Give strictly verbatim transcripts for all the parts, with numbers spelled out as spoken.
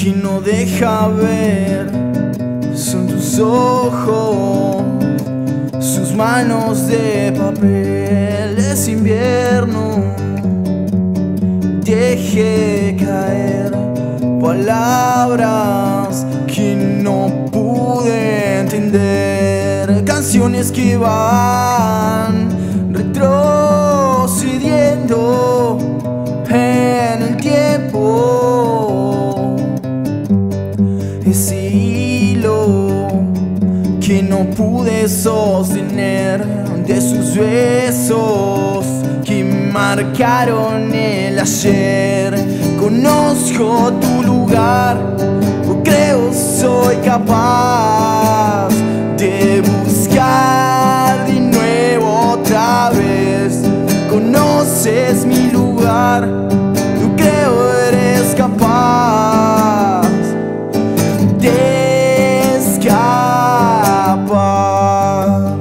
que no deja ver son tus ojos, sus manos de papel. Es invierno, deje caer palabras que no pude entender, canciones que van retrocediendo en el tiempo, ese hilo que no pude sostener de sus besos que marcaron el ayer. Conozco tu lugar, o creo soy capaz de buscar de nuevo otra vez. Conoces mi lugar, yo creo eres capaz de escapar.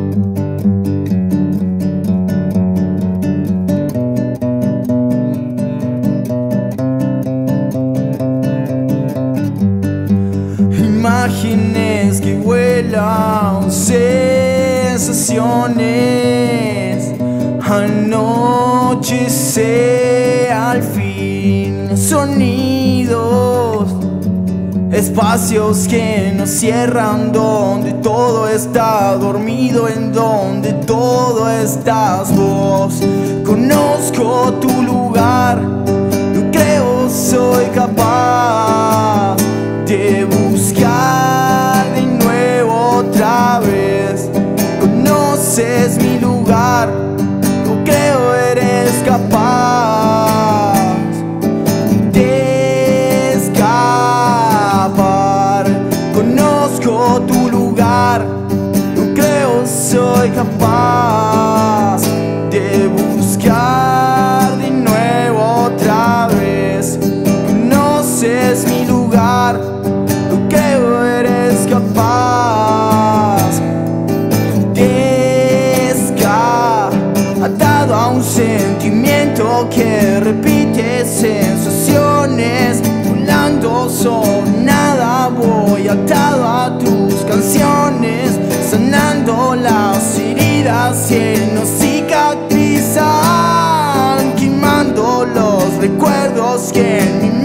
Imágenes que vuelan, sensaciones, anochece al fin, sonidos, espacios que nos cierran, donde todo está dormido, en donde todo estás vos. Conozco tu lugar, yo creo soy capaz de buscar de nuevo otra vez. Conoces mi lugar, yo creo eres capaz de escapar. Conozco tu lugar, yo creo soy capaz de buscar de nuevo otra vez. Conoces mi lugar, yo creo eres capaz de escapar. Atado a un sentimiento que repite sensaciones, volando sobre nada voy. Atado a tus canciones, sanando las heridas que no cicatrizan, quemando los recuerdos que en mi